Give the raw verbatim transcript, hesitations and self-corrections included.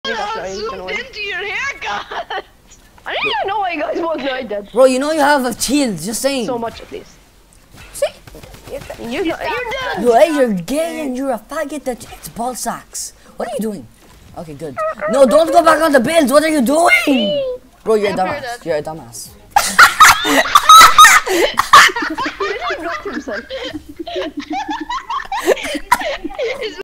I zoomed into your haircut. I didn't even know why you guys wasn't I did. Bro, you know you have a shield, just saying. So much at least. See? You're, you're, you're dead. You, hey, you're gay and you're a faggot that eats ball sacks. What are you doing? Okay, good. No, don't go back on the build. What are you doing? Bro, you're a dumbass. You're a dumbass. He didn't know himself.